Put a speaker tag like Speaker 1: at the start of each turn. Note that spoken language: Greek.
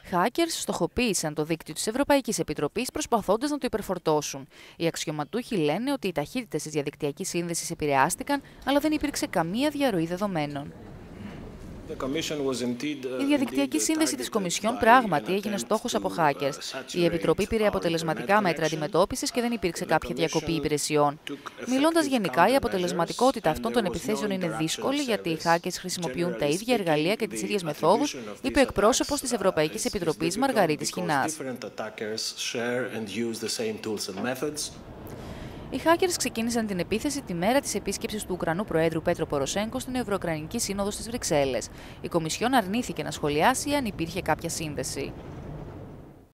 Speaker 1: Hackers στοχοποίησαν το δίκτυο της Ευρωπαϊκής Επιτροπής προσπαθώντας να το υπερφορτώσουν. Οι αξιωματούχοι λένε ότι οι ταχύτητες της διαδικτυακής σύνδεσης επηρεάστηκαν, αλλά δεν υπήρξε καμία διαρροή δεδομένων. Η διαδικτυακή σύνδεση της Κομισιόν πράγματι έγινε στόχος από hackers. Η Επιτροπή πήρε αποτελεσματικά μέτρα αντιμετώπισης και δεν υπήρξε κάποια διακοπή υπηρεσιών. Μιλώντας γενικά, η αποτελεσματικότητα αυτών των επιθέσεων είναι δύσκολη, γιατί οι hackers χρησιμοποιούν τα ίδια εργαλεία και τις ίδιες μεθόδους, είπε ο εκπρόσωπος της Ευρωπαϊκής Επιτροπής Μαργαρίτης Χινάς. Οι hackers ξεκίνησαν την επίθεση τη μέρα της επίσκεψης του Ουκρανού Προέδρου Πέτρο Ποροσέγκο στην Ευρωουκρανική Σύνοδο στις Βρυξέλλες. Η Κομισιόν αρνήθηκε να σχολιάσει αν υπήρχε κάποια σύνδεση.